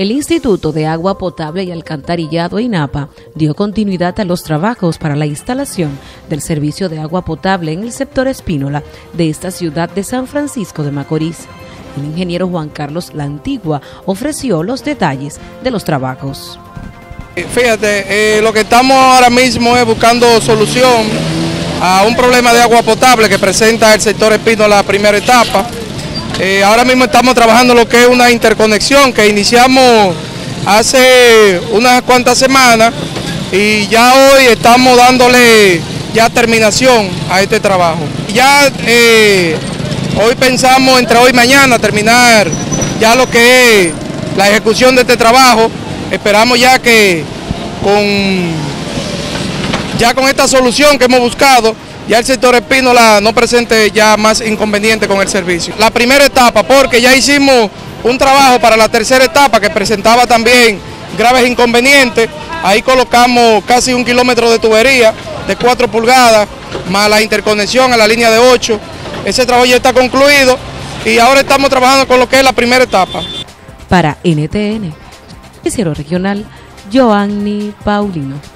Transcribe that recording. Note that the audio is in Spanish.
El Instituto de Agua Potable y Alcantarillado INAPA dio continuidad a los trabajos para la instalación del servicio de agua potable en el sector Espínola de esta ciudad de San Francisco de Macorís. El ingeniero Juan Carlos La Antigua ofreció los detalles de los trabajos. Fíjate, lo que estamos ahora mismo es buscando solución a un problema de agua potable que presenta el sector Espínola, la primera etapa. Ahora mismo estamos trabajando lo que es una interconexión que iniciamos hace unas cuantas semanas y ya hoy estamos dándole ya terminación a este trabajo. Ya hoy pensamos entre hoy y mañana terminar ya lo que es la ejecución de este trabajo. Esperamos ya que con esta solución que hemos buscado, ya el sector Espínola no presente ya más inconveniente con el servicio. La primera etapa, porque ya hicimos un trabajo para la tercera etapa que presentaba también graves inconvenientes. Ahí colocamos casi 1 kilómetro de tubería de 4 pulgadas, más la interconexión a la línea de 8. Ese trabajo ya está concluido y ahora estamos trabajando con lo que es la primera etapa. Para NTN, Noticiero Regional, Joanny Paulino.